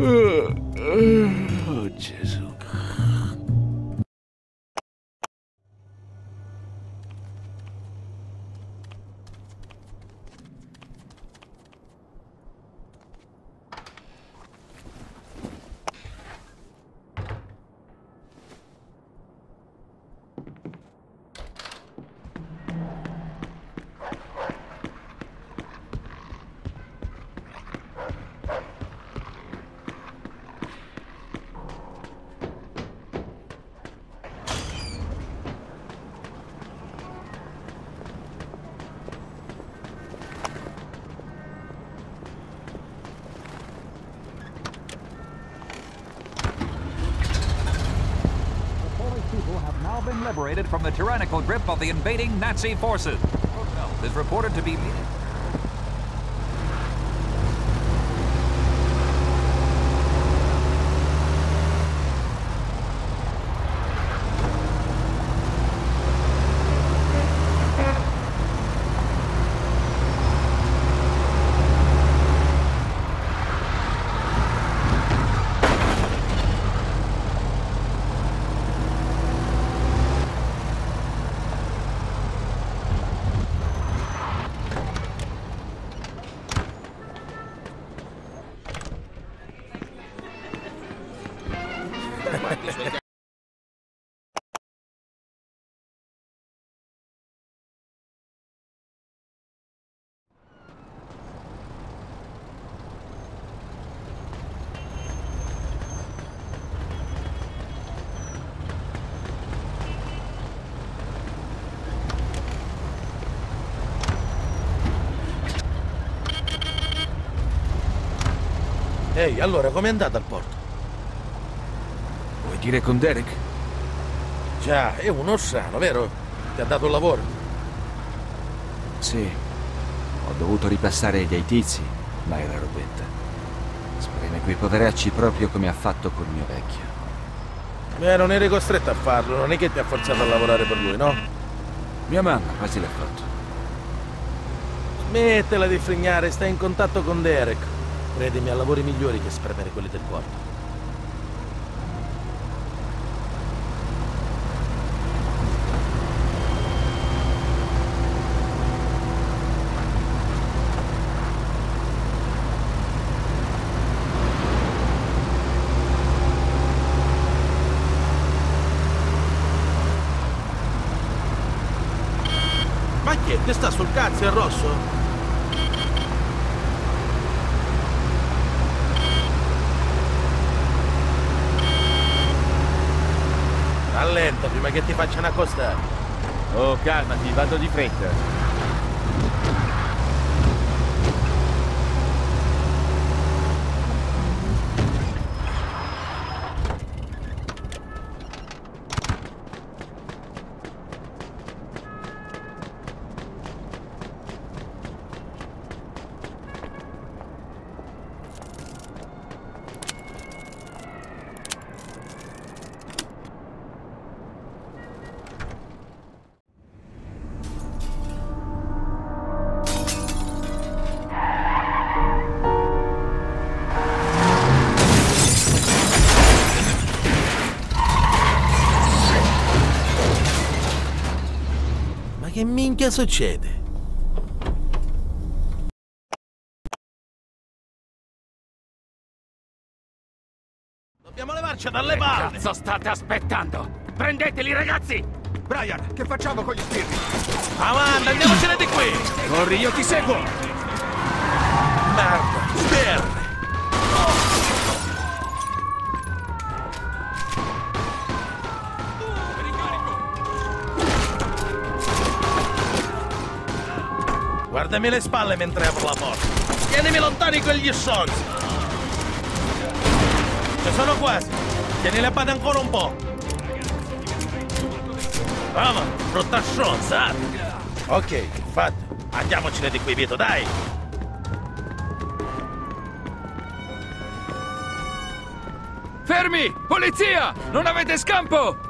Oh Gesù. Been liberated from the tyrannical grip of the invading Nazi forces. Roosevelt is reported to be leading. Ehi, allora, com'è andata al porto? Vuoi dire con Derek? Già, è uno strano, vero? Ti ha dato il lavoro? Sì. Ho dovuto ripassare dei tizi, ma era robetta. Spreme quei poveracci proprio come ha fatto col mio vecchio. Beh, non eri costretto a farlo, non è che ti ha forzato a lavorare per lui, no? Mia mamma quasi l'ha fatto. Smettila di frignare, stai in contatto con Derek. Credimi, ha lavori migliori che spremere quelli del porto. Ma che? Ti sta sul cazzo, è rosso? Rallenta prima che ti facciano accostare. Oh, calmati, vado di fretta. Che minchia succede? Dobbiamo levarci dalle palle! Cazzo state aspettando? Prendeteli, ragazzi! Brian, che facciamo con gli spiriti? Avanti, andiamocene di qui! Corri, io ti seguo! Merda, sberle! Guardami le spalle mentre apro la porta. Tienimi lontani quegli sonzi. Ci sono quasi. Tieni le patte ancora un po'. Brava, brutta stronza. Ok, fatto. Andiamocene di qui, Vito, dai. Fermi! Polizia! Non avete scampo!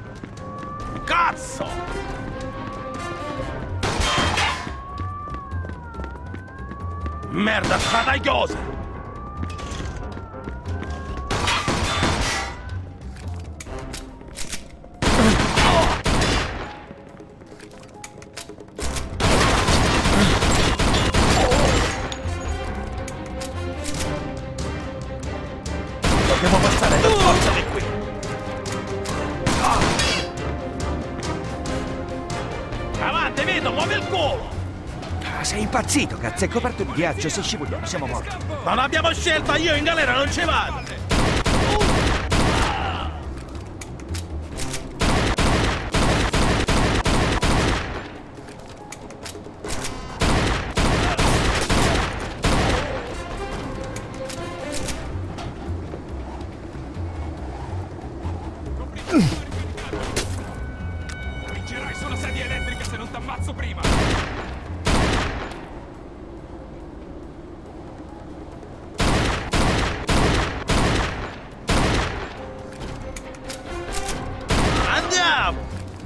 Cazzo! Merda spadagliosa! Dobbiamo passare per forza di qui! Avanti, Vito, muovi il culo! Sei impazzito, cazzo, è coperto di ghiaccio, se scivoliamo siamo morti. Non abbiamo scelta, io in galera non ci vado! Vincerai sulla sedia elettrica se non t'ammazzo prima! Andiamo!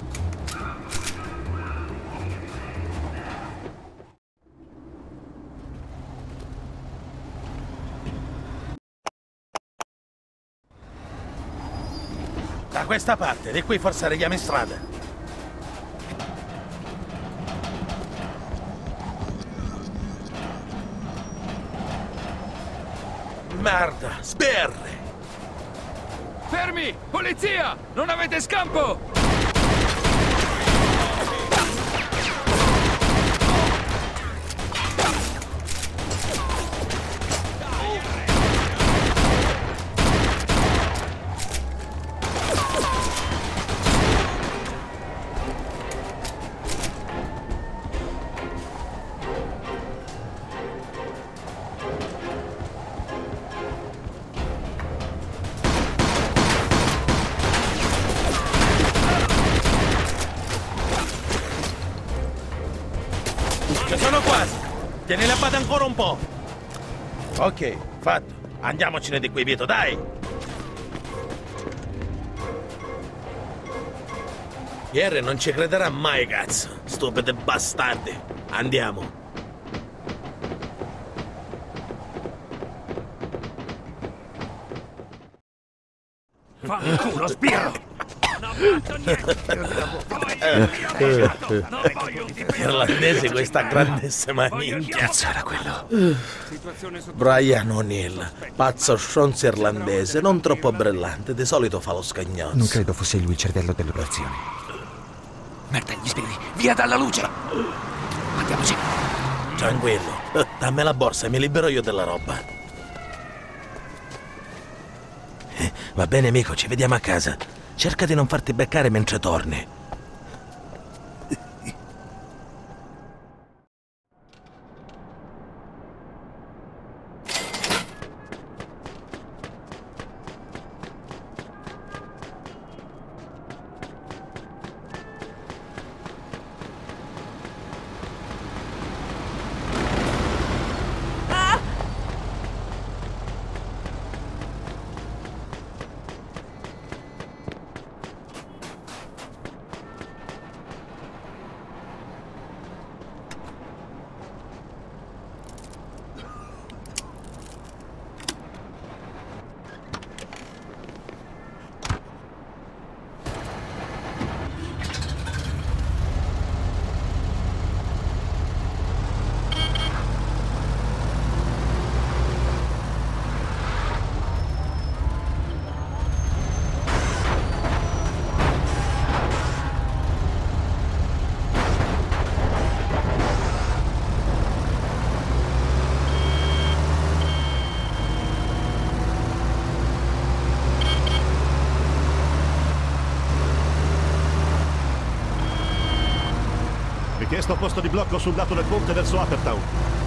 Da questa parte, di qui forse arriviamo in strada. Merda, sberre! Fermi! Polizia! Non avete scampo! Ci sono quasi! Tieni la bada ancora un po'! Ok, fatto. Andiamocene di qui, Vito, dai! Pierre non ci crederà mai, cazzo! Stupidi bastardi! Andiamo! Fanculo, sbirro! Irlandese questa grandissima minchia! Cazzo era quello? Brian O'Neill, pazzo stronzo irlandese, non troppo brillante, di solito fa lo scagnozzo. Non credo fosse lui il cervello dell'operazione. Merda, gli spiriti! Via dalla luce! Andiamoci! Tranquillo, dammi la borsa e mi libero io della roba. Va bene, amico, ci vediamo a casa. Cerca di non farti beccare mentre torni. Richiesto posto di blocco sul lato del ponte verso Uppertown.